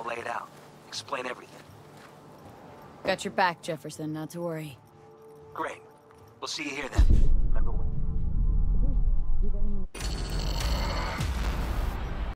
lay it out. Explain everything. Got your back, Jefferson, not to worry. Great. We'll see you here then.